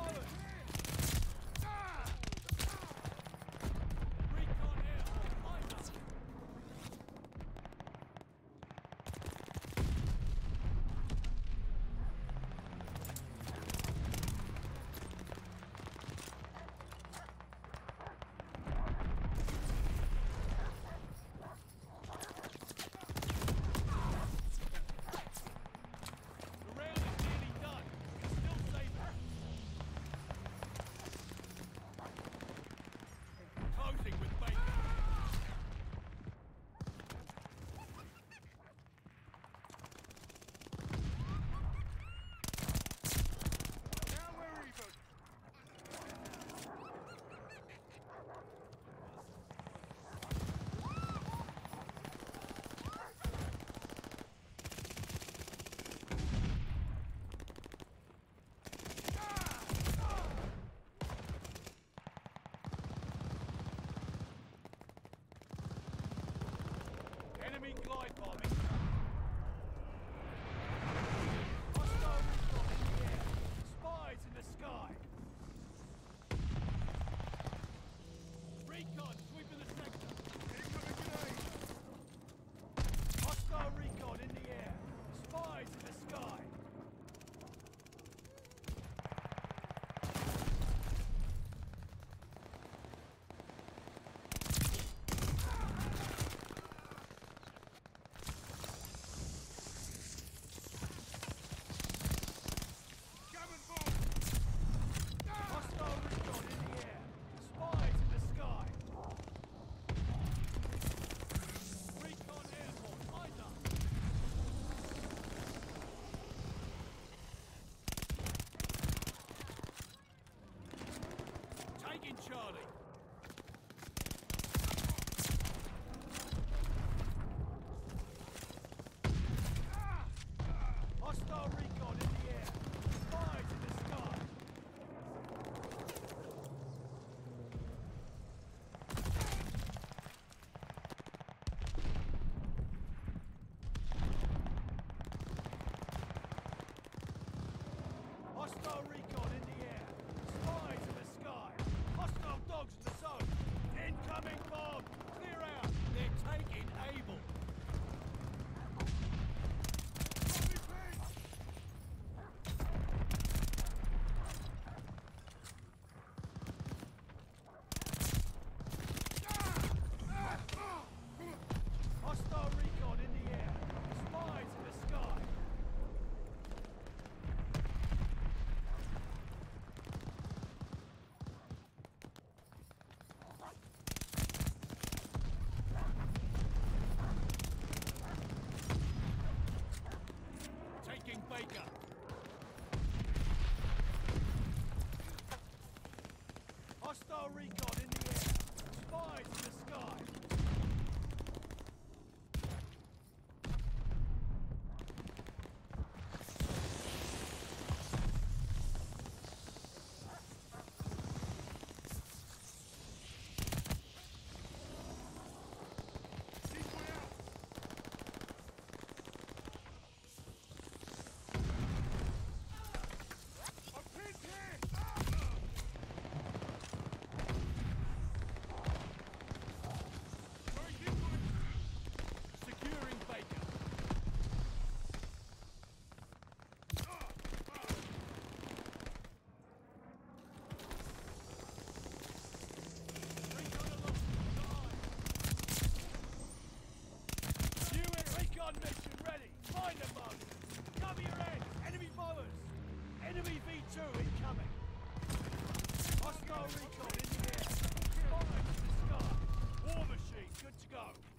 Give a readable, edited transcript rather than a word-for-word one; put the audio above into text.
followers! Recon airborne, line up! Closing with Baker. Now we're even. Enemy glide bombing. Hostile recon in the air. Spies in the sky. Recon sweeping the sector. Incoming grenade. Hostile recon in the air. Spies in the sky. Hostile recon in the air. Spies in the sky. Recon airborne. Line up. Taking Charlie. Hostile recon in the air. Spies in the sky. Hostile recon in the air. Spies in the sky. Hostile dogs in the zone. Incoming bomb. Clear out. They're taking Able. Hostile recon in the air. Spies in the sky. Taking Baker. Hostile recon in the air. Spies in the sky. Securing Baker. Recon mission ready. Find them, Moses. Cover your head. Enemy followers. Enemy V2 incoming. Hostile recon in the air. Fire to the sky. War machine, good to go.